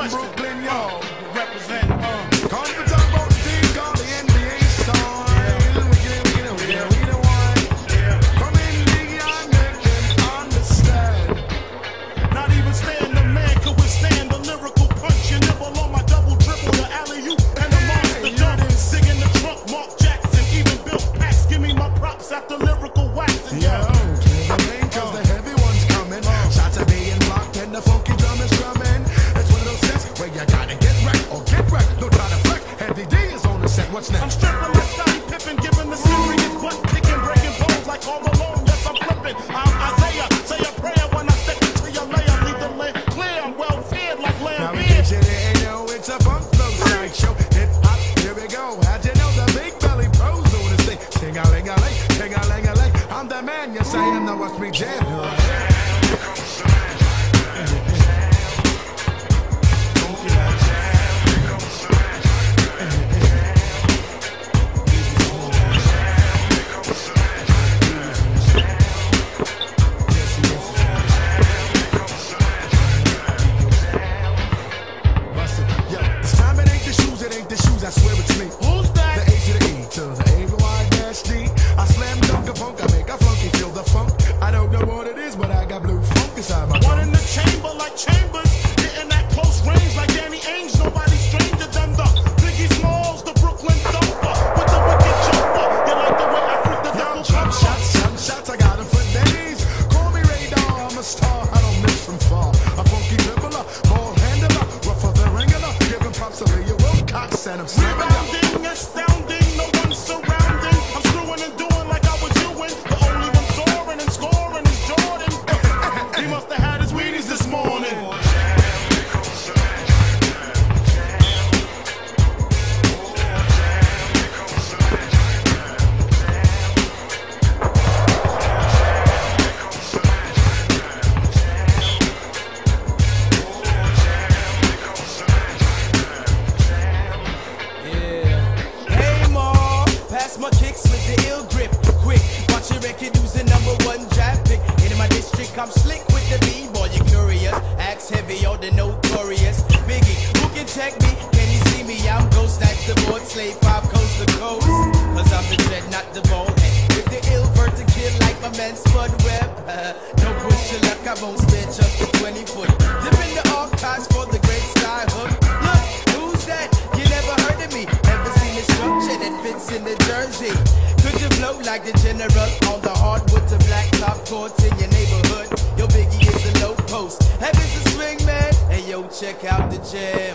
from Brooklyn, yo. Represent, Come to talk about the team called the NBA Stars. We the one. Come in, Biggie, I make them understand. not even stand the man could withstand the lyrical punch. You nibble on my double dribble, the alley-oop and the monster dunk. Dig in the trunk, Mark Jackson, even Bill Pax. Give me my props after lyrical waxing. Yo, kill the main cause the heavy one's coming. Shots are being blocked and the funky drum is drumming. It's one of those sets where you gotta get wrecked or get wrecked. No try to flex. Heavy D is on the set. What's next? I'm stripping like Scottie Pippen, giving the serious butt kicking, breaking bones like all alone. Yes, I'm flipping. I'm Isaiah. Say a prayer when I step into your layer. Leave the land clear. I'm well fed like Now lamb in beer. case you didn't know, it's a funk flow sideshow. Hip hop, here we go. How'd you know the big belly pros doing this thing? Ting-a-ling-a-ling, ting-a-ling-a-ling. I'm the man, yes I am. Now watch me jam. I swear it's me. Who's that? The A to the E to the A-Y-D. I slam dunk a punk, I make a flunky feel the funk. I don't know what it is, but I got blue funk inside my One tongue. in the chamber like Chambers, hitting at close range like Danny Ainge. Nobody stranger than the Biggie Smalls, the Brooklyn Thumper with the wicked jumper. You like the way I freak the double Jump jump shots, I got them for days. Call me Radar, I'm a star, I don't miss from far. A funky dribbler, ball handler, rougher than regular. Giving props to Leo Wilkins and I'm slamming them. Rebounding, astounding, no one surrounding. I'm screwing and doing like I was doing. The only one soaring and scoring is Jordan. He must have had his Wheaties this morning. My kicks with the ill grip, quick. Watch your record, who's the #1 draft pick. In my district, I'm slick with the B-boy. You curious? Axe heavy or the notorious Biggie. Who can check me? Can you see me? I'm ghost at the board, slave 5 coast to coast. Cause I'm the dread, not the ball head. With the ill vertical like my man Spud Webb. No push your luck, I won't spare just the 20 foot. Dip in the archives for the great sky hook. Look, who's that? You never heard of me. Ever seen a structure that fits in the jersey? Could you flow like the general on the hardwood to black top courts in your neighborhood? Your Biggie is a low post. Heaven's a swing man. Hey yo, check out the jam.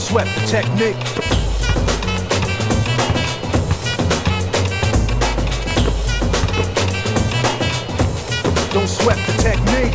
sweat the technique. Don't sweat the technique.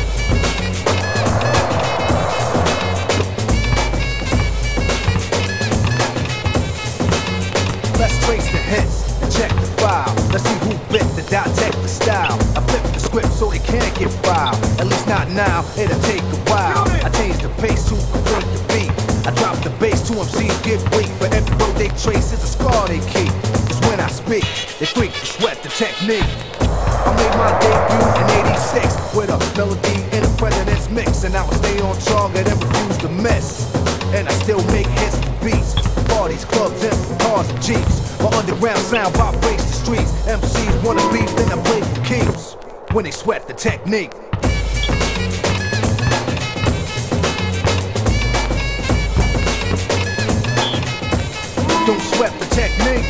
Let's trace the hits and check the file. Let's see who bit the dissect the style. I flip the script so it can't get filed. At least not now, it'll take a while. I change the pace to complete the beat. I drop the bass to MCs give weight. For every road they trace is a scar they keep. Cause when I speak, they freak to sweat the technique. I made my debut in '86 with a melody in a president's mix. And I would stay on target and refuse to miss. And I still make hits for beats. Parties, clubs, and cars and jeeps. My underground sound vibrates the streets. MCs wanna beef, then I play for keeps. When they sweat the technique. Don't sweat the technique.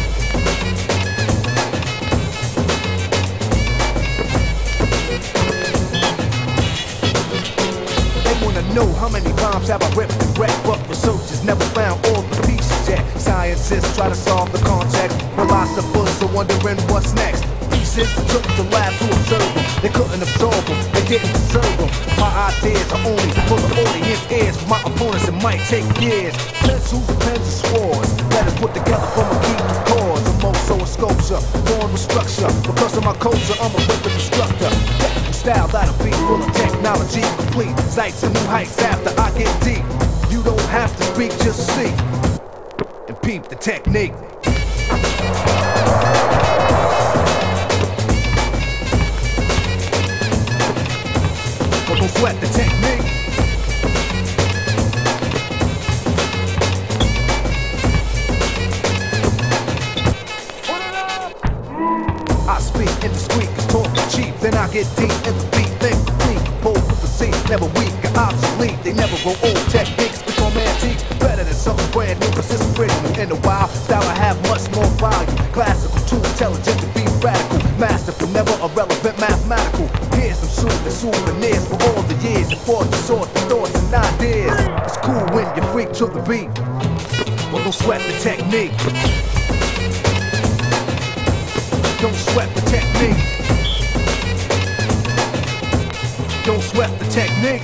They wanna know how many rhymes have I ripped and wrecked, but researchers never found all the pieces yet. Scientists try to solve the context. Philosophers are wondering what's next. Pieces took to labs to observe them. They couldn't absorb them, they didn't deserve them. My ideas are only for the audience ears. For my opponents it might take years. Pencils, pens, and swords. Letters put together from a key to cause. I'm also a sculpture, born with structure. Because of my culture, I'm a weapon instructor. Technical style that'll be full of technology. Complete sights and new heights after I get deep. You don't have to speak, just see. And peep the technique. But don't sweat the technique. I speak indiscreet, cause talk is cheap. Then I get deep in the beat, think complete, composed with the scene. Never weak or obsolete, they never grow old. Techniques become antiques, better than something brand new. Cause it's original in a while. Style I have much more value. Classical, too intelligent to be radical. Masterful, never irrelevant, mathematical. Here's some souvenirs for all the years. You fought to sort the thoughts and ideas. It's cool when you freak to the beat. Well, don't sweat the technique. Don't sweat the technique. Don't sweat the technique.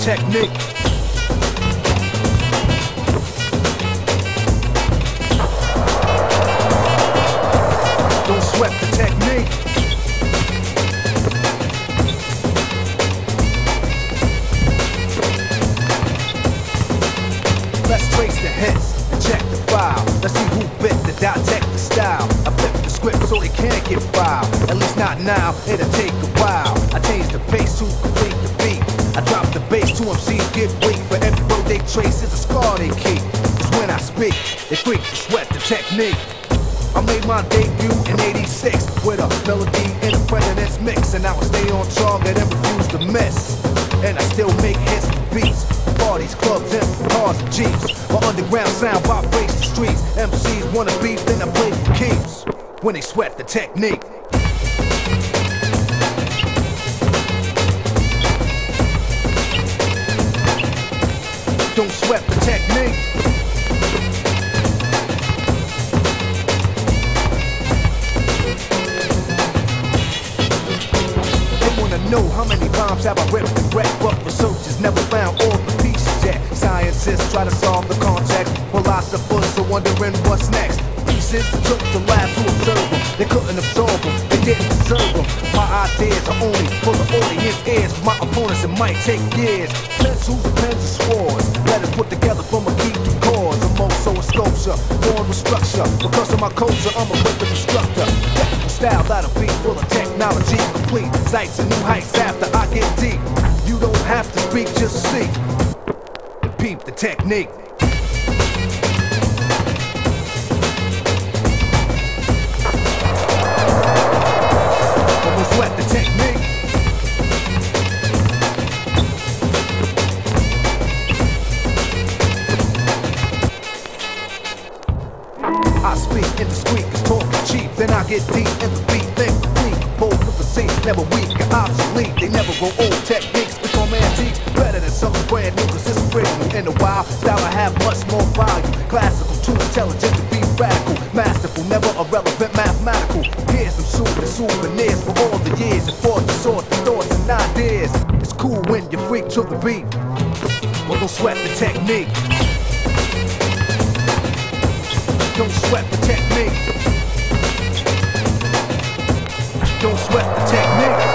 technique. Don't sweat the technique. Let's trace the hits and check the file. Let's see who bit the dissect the style. I flip the script so it can't get filed. At least not now, it'll take a while. I change the pace to complete the beat. I drop the bass to MCs get weak. For every road they trace is a scar they keep. Cause when I speak, they freak to sweat the technique. I made my debut in '86 with a melody in a president's mix, and now I stay on target and refuse to miss. And I still make hits for beats, parties, clubs, and cars and jeeps. My underground sound vibrates the streets. MCs wanna beef, then I play for keeps. When they sweat the technique. Don't sweat the technique. Know how many bombs have I ripped and wrecked, but researchers never found all the pieces yet. Scientists try to solve the context, philosophers are wondering what's next. Pieces took the lab to observe them, they couldn't absorb them, they didn't deserve them. My ideas are only for the audience ears. For my opponents it might take years. Pencils, pens, and swords, letters put together from a key to cause. I'm also a sculpture, born with structure. Because of my culture, I'm a rhythm instructor. Style that'll be full of technology, complete sights and new heights after I get deep. You don't have to speak, just see and peep the technique. I'm gonna sweat the technique. I speak indiscreet, cause talking cheap. Then I get deep in the beat, think complete. Bold with the scene, never weak or obsolete. They never grow old. Techniques become antiques. Better than something brand new, cause it's original. In a while, style I have much more value. Classical, too intelligent to be radical. Masterful, never irrelevant, mathematical. Here's some souvenirs for all the years. And for the sort the thoughts and ideas. It's cool when you freak to the beat, but don't sweat the technique. Don't sweat the technique. Don't sweat the technique.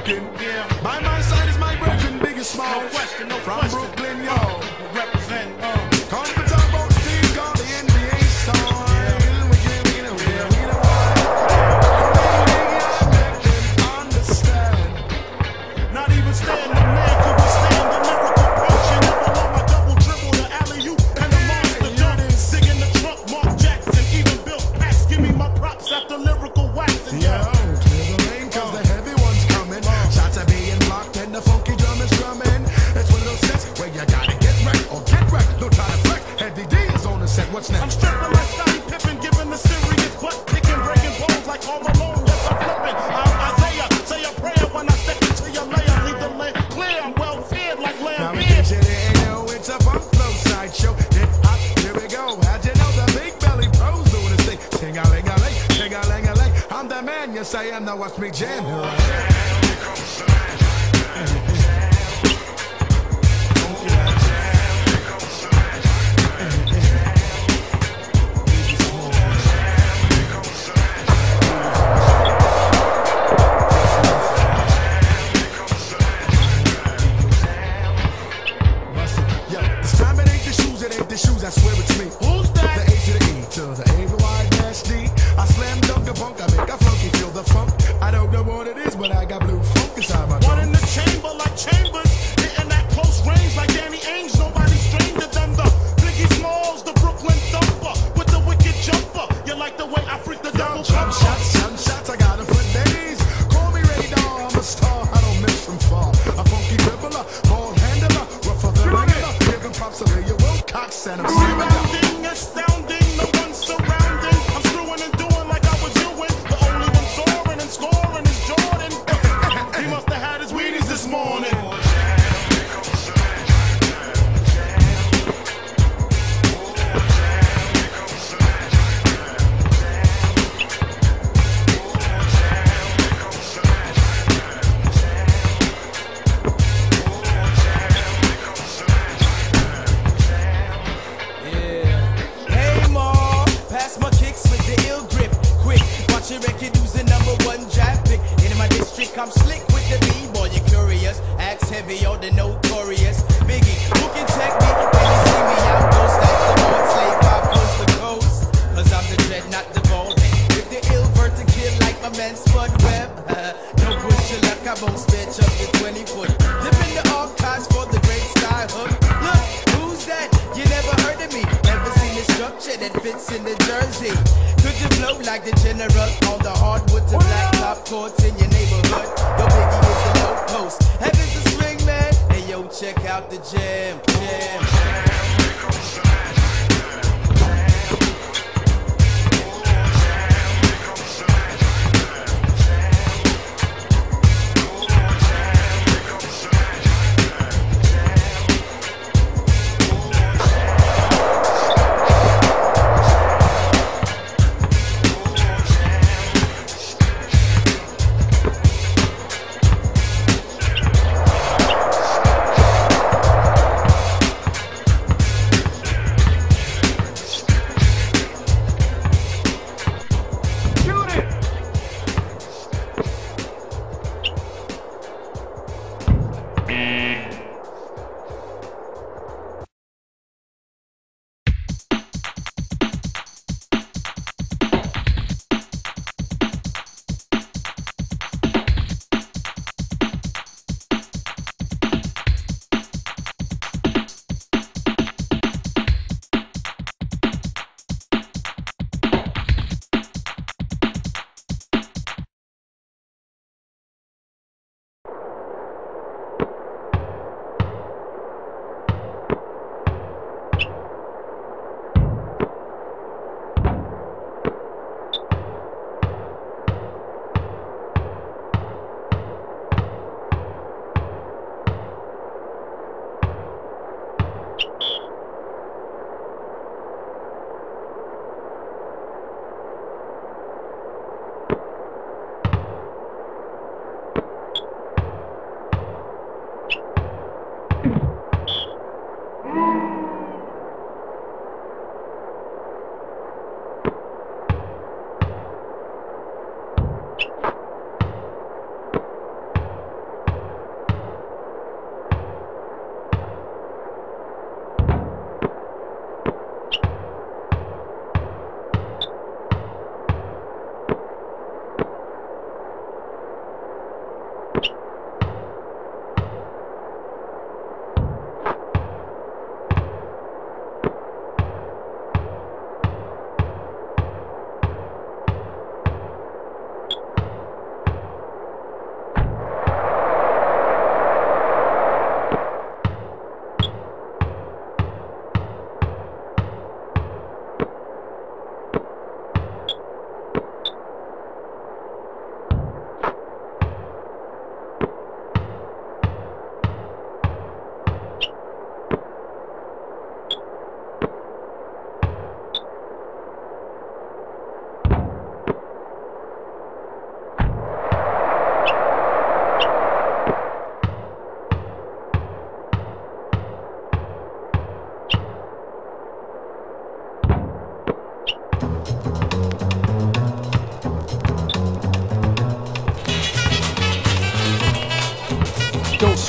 working. By my side is my virgin, big and small. No question, no From question. Brooklyn, yo. Represent, Confident about the team, call the NBA style. We get understand. not even stand, the man could withstand the lyrical punch. You never know my double dribble, the alley-oop, and the monster dunk. Dig in the trunk, Mark Jackson, even built packs. Give me my props after lyrical waxing. Yo, clear the lane, cause the heavy one's coming. Shots are being blocked and the funky drum is drumming. It's one of those sets where you gotta get wrecked or get wrecked. No try to flex. Heavy D is on the set. What's I'm next? stripping like Scottie Pippen, giving the serious butt kicking, breaking bones like all alone. Yes, I'm flipping. I'm Isaiah. Say a prayer when I step into your layer. Leave the land clear. I'm well fed like Now lamb in beer. case you didn't know, it's a funk flow sideshow. Hip hop, here we go. How'd you know the big belly pros doing this thing? Ting-a-ling-a-ling, ting-a-ling-a-ling. I'm the man, you say, and now watch me jam. Yeah, this time it ain't the shoes, I swear it's me. Who's that? The A to the E to the A to Y dash D. I slam dunk a bunk, I make a funky feel the funk. I don't know what it is, but I got blue funk inside my One trunk. in the chamber like Chambers, hitting that close range like Danny Ainge. Nobody stranger than the Biggie Smalls, the Brooklyn thumper with the wicked jumper. You like the way I freak the double Jump shots, I got 'em for days. Call me radar, I'm a star, I don't miss from far. A funky dribbler, ball handler, rougher than regular. Giving props to Leah Wilcox and I'm screaming out. Rebounding, astounding, no one surrounding. I'm screwing and doing like I was doing. The only one soaring and scoring is Jordan. He must have had his Wheaties this morning. Hey Ma, pass my kicks with the ill grip. Quick, watch your record who's the #1 draft pick. In my district, I'm slick with the B-boy. You're curious, axe heavy or the notorious. Biggie, who can check me? When you see me out, ghost like the Lord slave 5 coast to coast. Cause I'm the dread, not the bald head. With the ill vertical like my man Spud Webb. No push your luck, I won't spitch up to 20 foot. Live in the archives for the great sky hook. Look, who's that? You never heard of me. Never seen a structure that fits in the jersey. Could you flow like the general on the hardwood to black top courts in your neighborhood? Your biggie is the low post. Heaven's a swing, man. Hey, yo, check out the jam.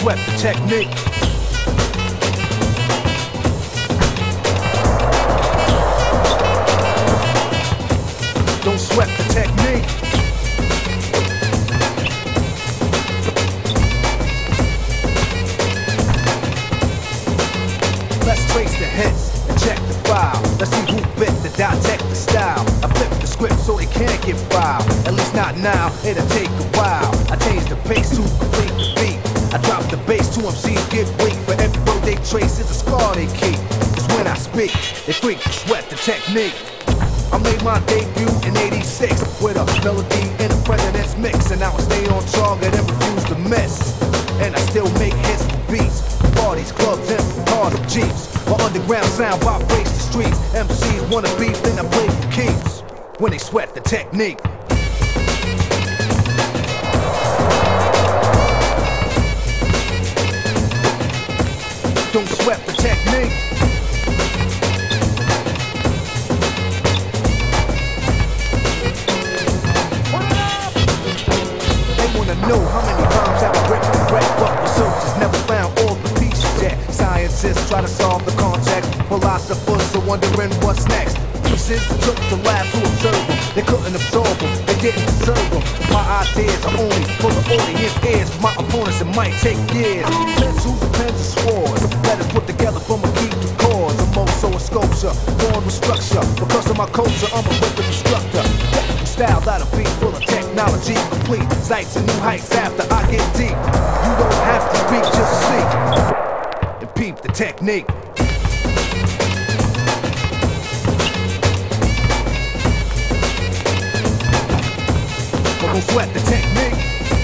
sweat the technique. Don't sweat the technique. Let's trace the hits and check the file. Let's see who bit the dissect the style. I flip the script so they can't get filed. At least not now, it'll take a while. I change the pace to complete the beat. I drop the bass to MCs get weak. For every road they trace is a scar they keep. Cause when I speak, they freak sweat the technique. I made my debut in '86 with a melody in a president's mix, and now I stay on target and refuse to miss. And I still make hits for beats, parties, clubs, and cars and jeeps. My underground sound vibrates the streets. MCs wanna beef, then I play for keeps. When they sweat the technique. Don't sweat the technique. Know how many times have I ripped and wrecked, but researchers never found all the pieces yet. Scientists try to solve the context, philosophers are wondering what's next. Pieces took the labs to observe them, they couldn't absorb them, they didn't deserve them. My ideas are only for the audience ears, for my opponents it might take years. Pencils, pens, and swords, letters put together from a key to cause. I'm also a sculpture, born with structure. Because of my culture, I'm a rhythm instructor. Style that'll be full of technology complete. Sights and new heights after I get deep. You don't have to speak, just see and peep the technique. But don't sweat the technique.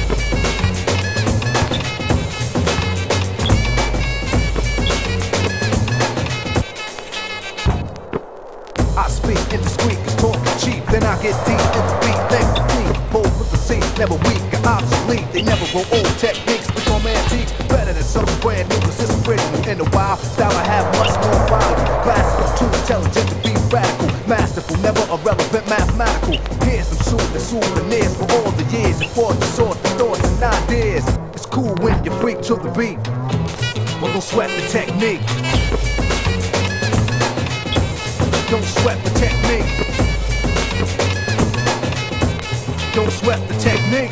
I speak indiscreet, cause talking cheap. Then I get deep in the beat, next to me. Bold with the scene, never weak or obsolete. They never grow old, techniques become antiques. Better than something brand new, cause it's original. In the wild style I have much more vital. Classical, too intelligent to be radical. Masterful, never irrelevant, mathematical. Here's some souvenirs for all the years. And for the sort the thoughts and ideas. It's cool when you freak to the beat, but don't sweat the technique. Don't sweat the technique. Don't sweat the technique.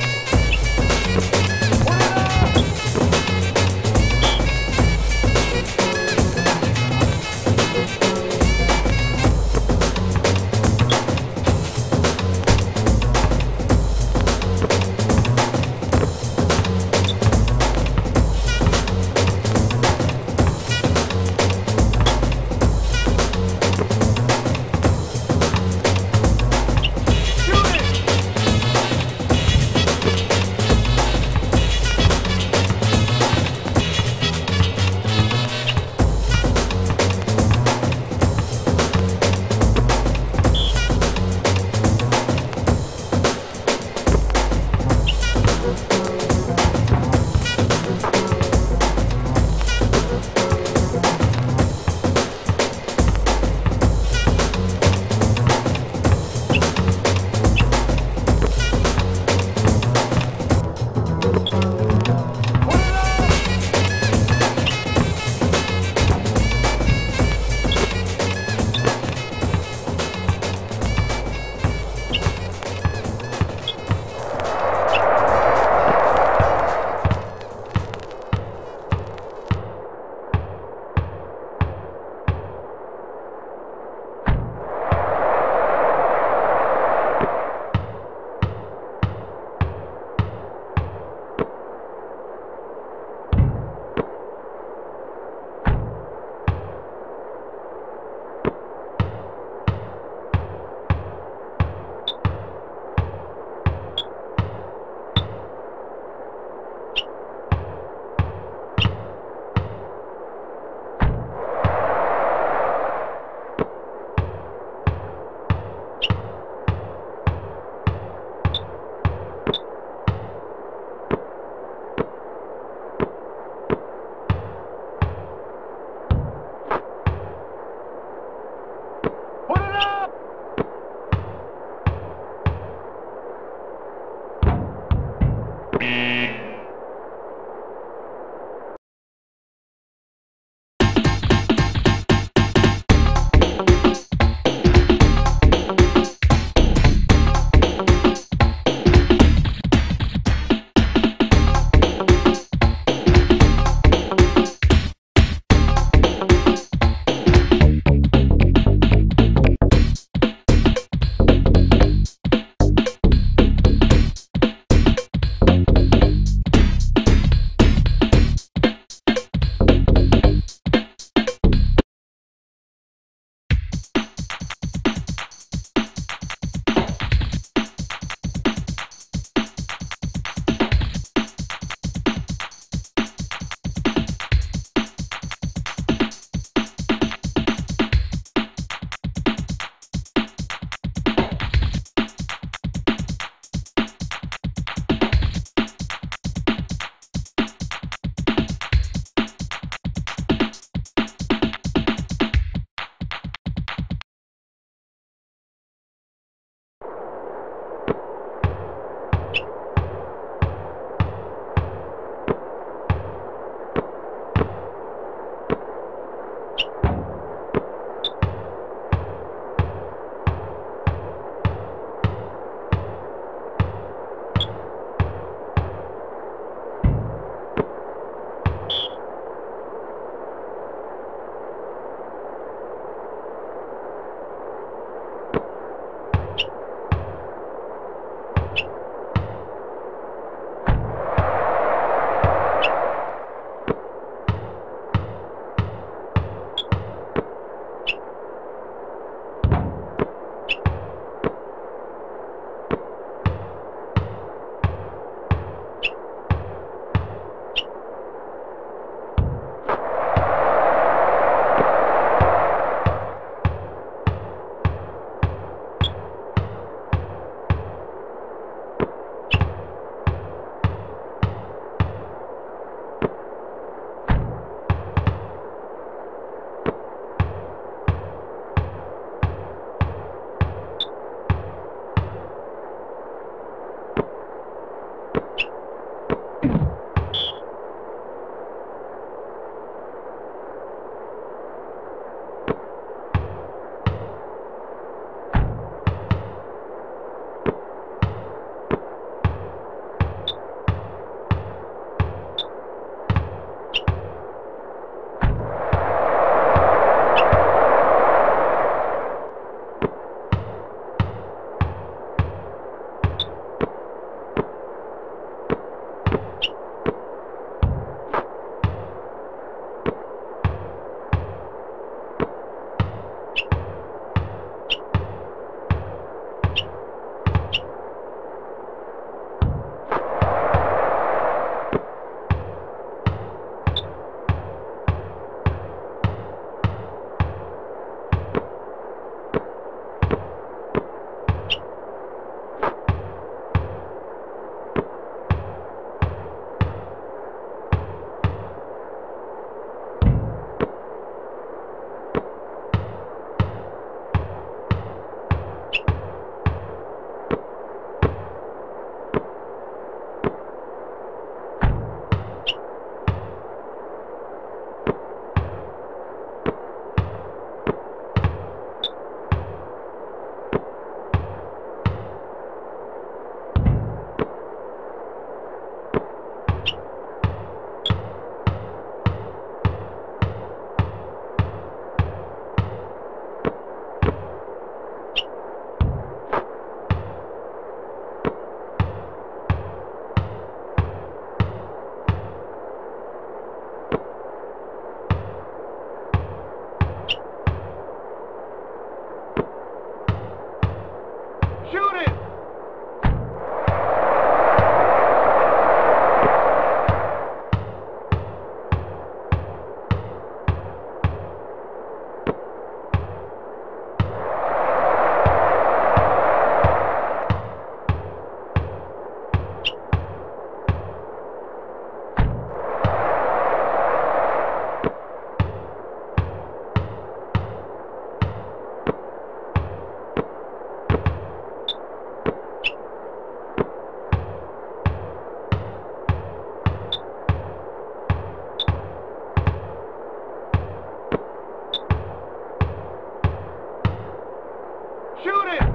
Shoot it!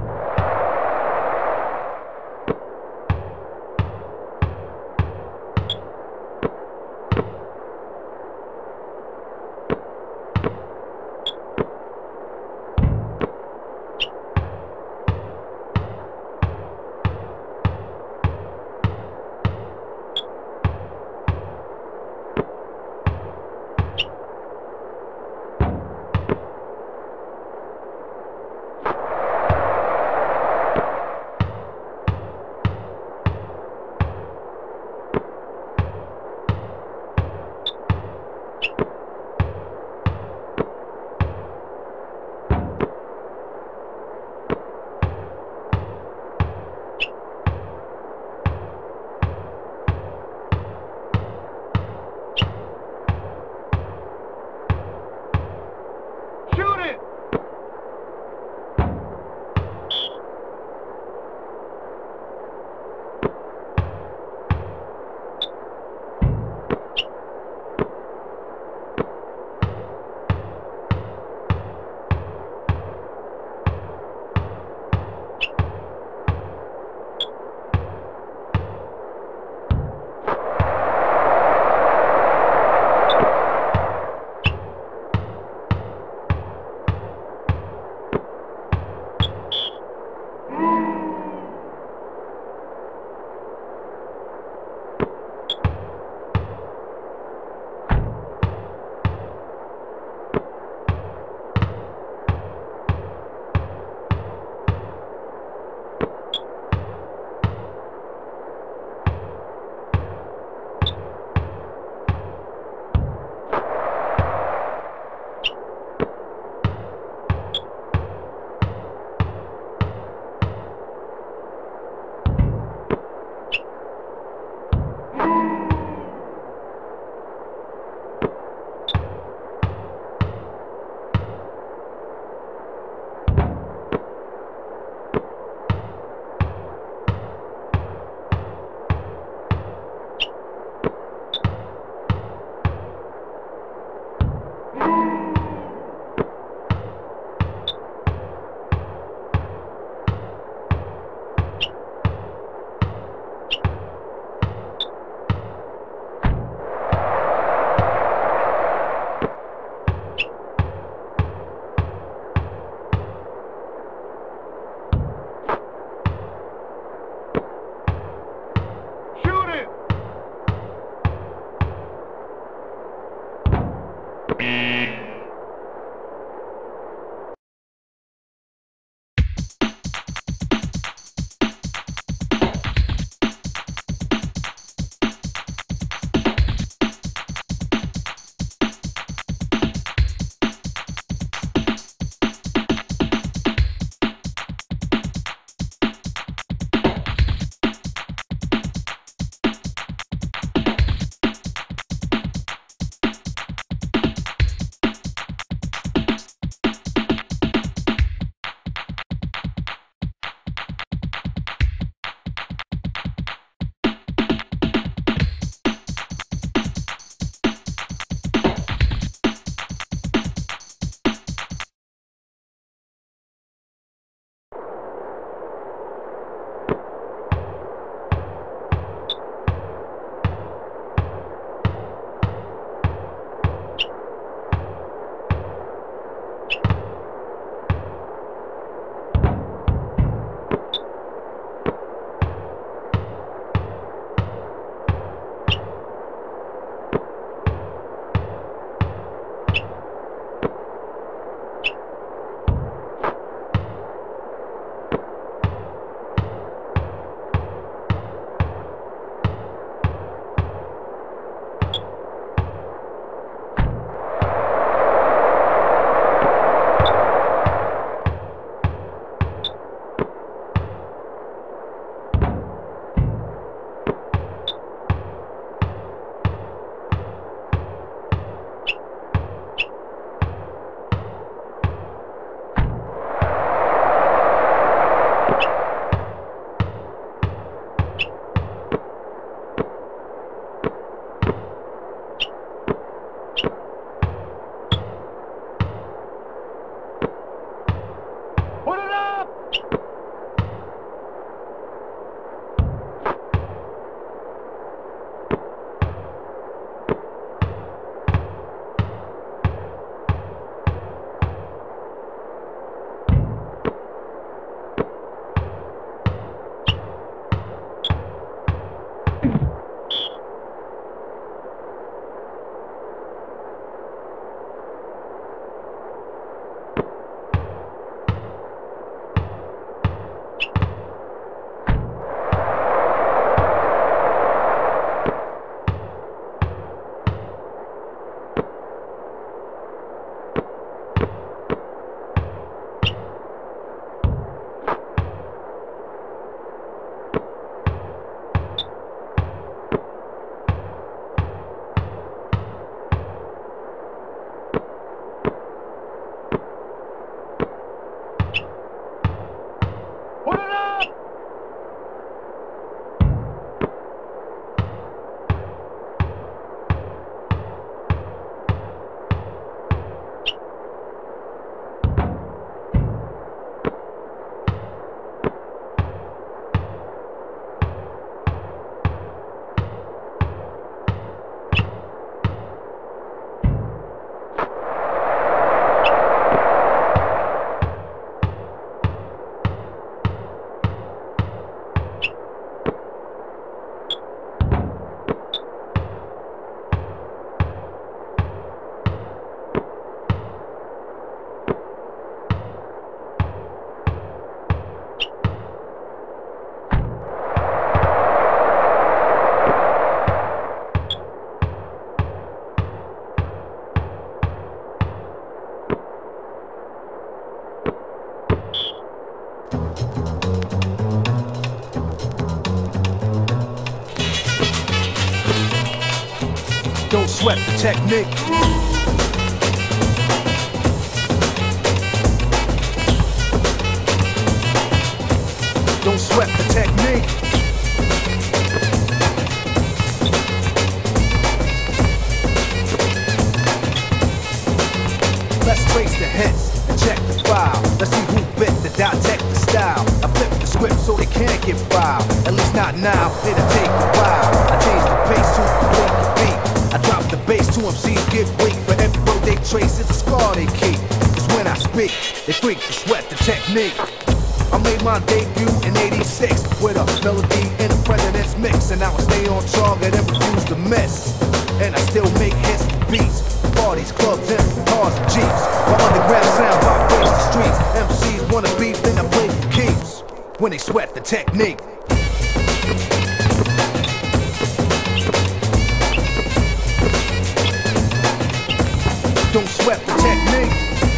sweat the technique. Don't sweat the technique. Let's trace the hits and check the file. Let's see who bit the dissect the style. I flip the script so they can't get filed. At least not now, it'll take a while. I change the pace to complete the beat. I drop the bass to MCs get weak. For every road they trace, it's a scar they keep. Cause when I speak, they freak to sweat the technique. I made my debut in '86 with a melody in a president's mix, and now I stay on target and refuse to miss. And I still make hits for beats, parties, clubs, and cars and jeeps. My underground sound vibrates the streets. MCs wanna beef, then I play for keeps. When they sweat the technique. Don't sweat the technique.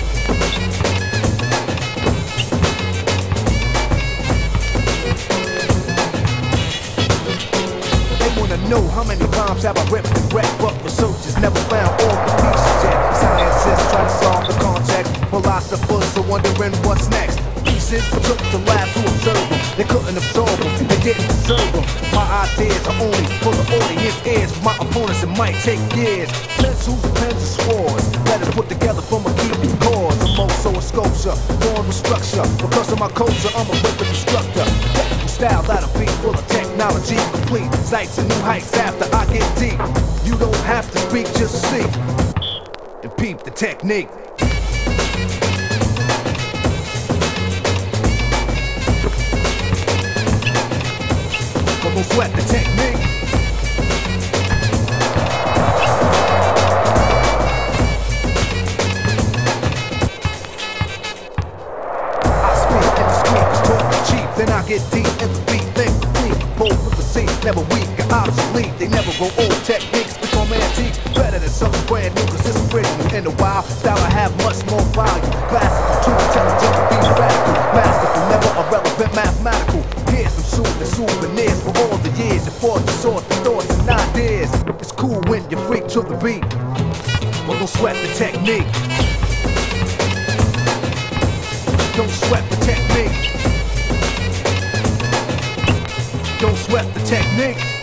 Know how many rhymes have I ripped and wrecked, but researchers never found all the pieces yet. Scientists try to solve the context, philosophers are wondering what's next. Pieces took the labs to observe them, they couldn't absorb them, they didn't deserve them. My ideas are only for the audience ears, for my opponents it might take years. Pencils, pens, and swords, let us put together from a key cause. I'm also a sculpture, born with structure. Because of my culture, I'm a weapon instructor. Style that'll be full of technology, complete sights and new heights after I get deep. You don't have to speak, just see and peep the technique. But don't sweat the technique. I speak and the speakers talk cheap, then I get deep. Never weak or obsolete, they never grow old. Techniques become antiques, better than something brand new, cause it's original. In the wild style I have much more value. Classical, too intelligent to be radical. Masterful, never irrelevant, mathematical. Here's some souvenirs for all the years. You fought to sort the thoughts and ideas. It's cool when you freak to the beat, but don't sweat the technique. Don't sweat the technique. Don't sweat the technique.